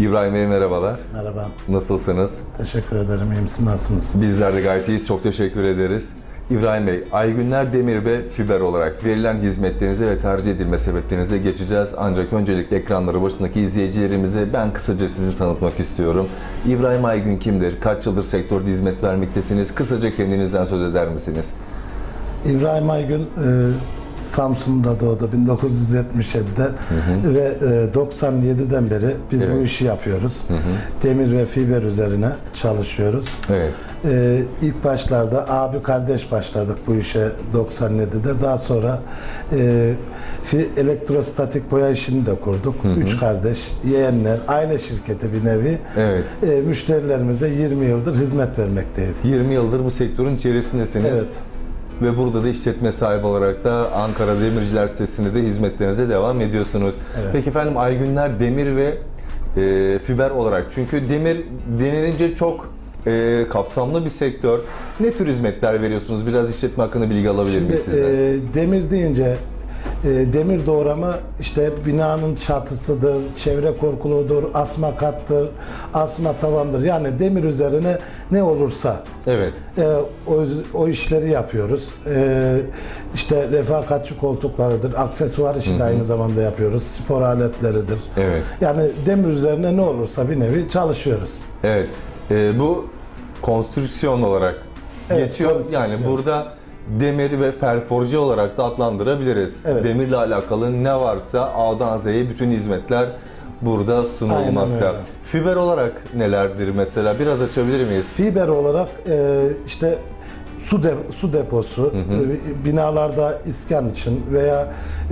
İbrahim Bey merhabalar. Merhaba. Nasılsınız? Teşekkür ederim. İyi misiniz? Nasılsınız? Bizler de gayet iyiyiz. Çok teşekkür ederiz. İbrahim Bey, Aygünler Demir ve Fiber olarak verilen hizmetlerinize ve tercih edilme sebeplerinize geçeceğiz. Ancak öncelikle ekranları başındaki izleyicilerimize ben kısaca sizi tanıtmak istiyorum. İbrahim Aygün kimdir? Kaç yıldır sektörde hizmet vermektesiniz? Kısaca kendinizden söz eder misiniz? İbrahim Aygün Samsun'da doğdu 1977'de ve 97'den beri biz bu işi yapıyoruz. Demir ve fiber üzerine çalışıyoruz. Evet. İlk başlarda abi kardeş başladık bu işe 97'de. Daha sonra elektrostatik boya işini de kurduk. Üç kardeş, yeğenler, aile şirketi bir nevi. Evet. Müşterilerimize 20 yıldır hizmet vermekteyiz. 20 yıldır bu sektörün içerisindesiniz. Evet. Ve burada da işletme sahibi olarak da Ankara Demirciler sitesinde de hizmetlerinize devam ediyorsunuz. Evet. Peki efendim Aygünler Demir ve Fiber olarak, çünkü demir denilince çok kapsamlı bir sektör. Ne tür hizmetler veriyorsunuz? Biraz işletme hakkında bilgi alabilir miyiz sizden? Demir deyince demir doğrama işte binanın çatısıdır, çevre korkuluğudur, asma kattır, asma tavandır. Yani demir üzerine ne olursa Evet. o işleri yapıyoruz. İşte refakatçi koltuklarıdır, aksesuar işi de aynı zamanda yapıyoruz. Spor aletleridir. Evet. Yani demir üzerine ne olursa bir nevi çalışıyoruz. Evet. Bu konstrüksiyon olarak Evet, geçiyor. Yani konstrüksiyon. burada demir ve ferforje olarak da adlandırabiliriz. Evet. Demirle alakalı ne varsa A'dan Z'ye bütün hizmetler burada sunulmakta. Aynen öyle. Fiber olarak nelerdir mesela? Biraz açabilir miyiz? Fiber olarak işte su deposu, binalarda iskan için veya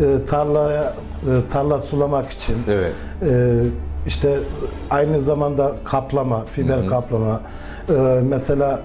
tarla sulamak için, Evet. işte aynı zamanda kaplama, fiber kaplama, mesela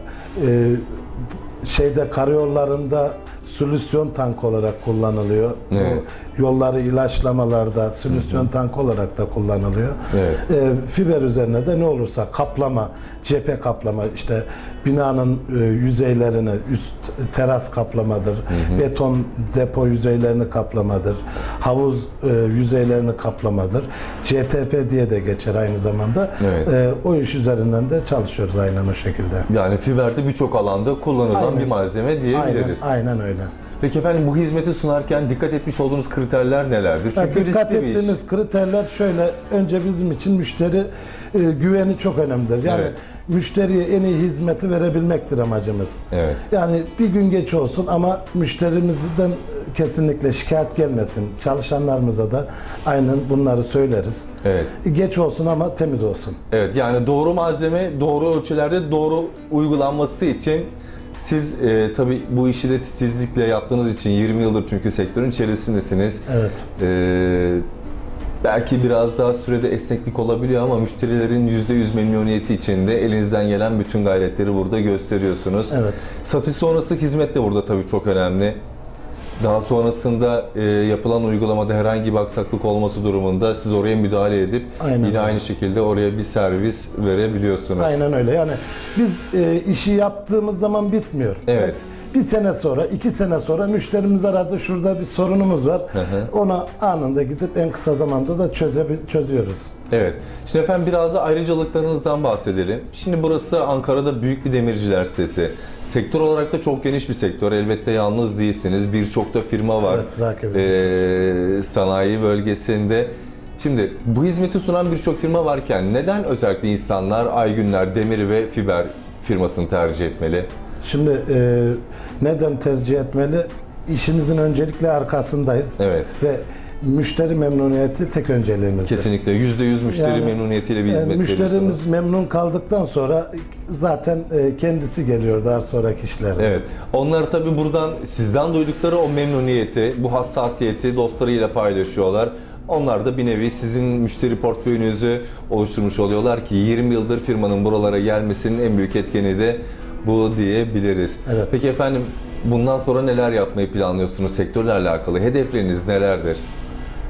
karayollarında solüsyon tank olarak kullanılıyor. Evet. Bu yolları ilaçlamalarda solüsyon tank olarak da kullanılıyor. Evet. Fiber üzerine de ne olursa kaplama, cephe kaplama, işte binanın yüzeylerini, üst teras kaplamadır, beton depo yüzeylerini kaplamadır, havuz yüzeylerini kaplamadır. CTP diye de geçer aynı zamanda. Evet. O iş üzerinden de çalışıyoruz aynen o şekilde. Yani fiberde birçok alanda kullanılan Aynen. bir malzeme diyebiliriz. Aynen öyle. Peki efendim bu hizmeti sunarken dikkat etmiş olduğunuz kriterler nelerdir? Çünkü Dikkat riskli bir iş. ettiğimiz kriterler şöyle, önce bizim için müşteri güveni çok önemlidir. Yani Evet. müşteriye en iyi hizmeti verebilmektir amacımız. Evet. Yani bir gün geç olsun ama müşterimizden kesinlikle şikayet gelmesin. Çalışanlarımıza da aynen bunları söyleriz. Evet. Geç olsun ama temiz olsun. Evet, yani doğru malzeme, doğru ölçülerde doğru uygulanması için siz tabii bu işi de titizlikle yaptığınız için 20 yıldır çünkü sektörün içerisindesiniz. Evet. Belki biraz daha sürede esneklik olabiliyor ama müşterilerin %100 memnuniyeti için de elinizden gelen bütün gayretleri burada gösteriyorsunuz. Evet. Satış sonrası hizmet de burada tabii çok önemli. Daha sonrasında yapılan uygulamada herhangi bir aksaklık olması durumunda siz oraya müdahale edip Aynen. yine aynı şekilde oraya bir servis verebiliyorsunuz. Aynen öyle. Yani biz işi yaptığımız zaman bitmiyor. Evet. Bir sene sonra, 2 sene sonra müşterimiz aradı, şurada bir sorunumuz var. Ona anında gidip en kısa zamanda da çözüyoruz. Evet. Şimdi efendim biraz da ayrıcalıklarınızdan bahsedelim. Şimdi burası Ankara'da büyük bir demirciler sitesi. Sektör olarak da çok geniş bir sektör. Elbette yalnız değilsiniz. Birçok da firma var. Evet, rakip. Sanayi bölgesinde. Şimdi bu hizmeti sunan birçok firma varken neden özellikle insanlar Aygünler Demir ve Fiber firmasını tercih etmeli? Şimdi neden tercih etmeli? İşimizin öncelikle arkasındayız. Evet. Ve müşteri memnuniyeti tek önceliğimizdir. Kesinlikle %100 müşteri Yani, memnuniyetiyle bir hizmet müşterimiz veriyorsunuz. memnun kaldıktan sonra zaten kendisi geliyor daha sonraki işlerde. Evet. Onlar tabii buradan sizden duydukları o memnuniyeti, bu hassasiyeti dostlarıyla paylaşıyorlar. Onlar da bir nevi sizin müşteri portföyünüzü oluşturmuş oluyorlar ki 20 yıldır firmanın buralara gelmesinin en büyük etkeni de bu diyebiliriz. Evet. Peki efendim bundan sonra neler yapmayı planlıyorsunuz sektörle alakalı? Hedefleriniz nelerdir?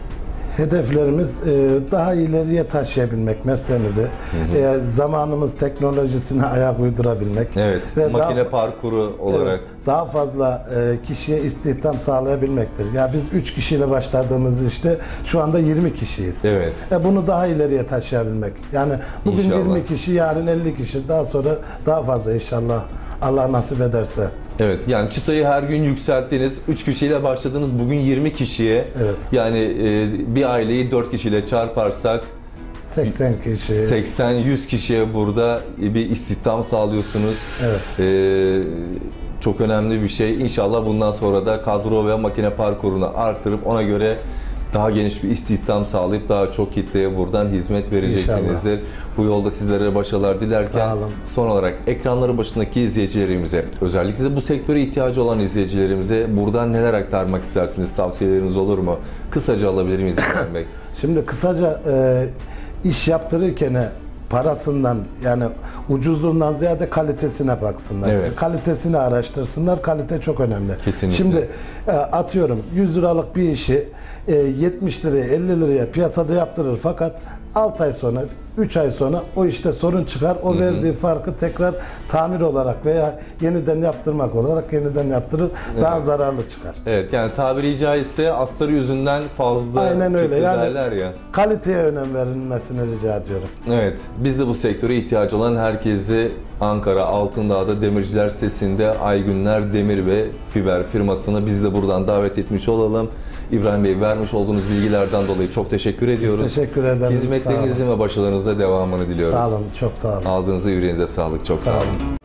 Hedeflerimiz daha ileriye taşıyabilmek mesleğimizi, zamanımız teknolojisine ayak uydurabilmek Evet, ve makine parkuru olarak. evet, daha fazla kişiye istihdam sağlayabilmektir. Ya biz 3 kişiyle başladığımız işte şu anda 20 kişiyiz. Evet. Bunu daha ileriye taşıyabilmek. Yani bugün İnşallah. 20 kişi, yarın 50 kişi, daha sonra daha fazla inşallah Allah nasip ederse. Evet, yani çıtayı her gün yükselttiniz. 3 kişiyle başladınız, bugün 20 kişiye. Evet. Yani bir aileyi 4 kişiyle çarparsak 80 kişi. 80-100 kişiye burada bir istihdam sağlıyorsunuz. Evet. Çok önemli bir şey. İnşallah bundan sonra da kadro ve makine parkurunu artırıp ona göre daha geniş bir istihdam sağlayıp daha çok kitleye buradan hizmet vereceksinizdir. Bu yolda sizlere başarılar dilerken Sağ olun. son olarak ekranları başındaki izleyicilerimize, özellikle de bu sektöre ihtiyacı olan izleyicilerimize buradan neler aktarmak istersiniz? Tavsiyeleriniz olur mu? Kısaca alabilir miyiz İbrahim Bey? Şimdi kısaca iş yaptırırken parasından, yani ucuzluğundan ziyade kalitesine baksınlar. Evet. Kalitesini araştırsınlar. Kalite çok önemli. Kesinlikle. Şimdi atıyorum 100 liralık bir işi 70 liraya 50 liraya piyasada yaptırır, fakat 6 ay sonra 3 ay sonra o işte sorun çıkar. O verdiği farkı tekrar tamir olarak veya yeniden yaptırmak olarak yeniden yaptırır. Daha zararlı çıkar. Evet, yani tabiri caizse astarı yüzünden fazla Aynen öyle. çıktı Yani derler ya. kaliteye önem verilmesini rica ediyorum. Evet, biz de bu sektöre ihtiyacı olan herkesi Ankara Altındağ'da Demirciler sitesinde Aygünler Demir ve Fiber firmasını biz de buradan davet etmiş olalım. İbrahim Bey, vermiş olduğunuz bilgilerden dolayı çok teşekkür ediyoruz. Biz teşekkür ederiz. Hizmetlerinizin ve başarılarınızın devamını diliyoruz. Sağ olun, çok sağ olun. Ağzınıza yüreğinize sağlık. Çok sağ olun.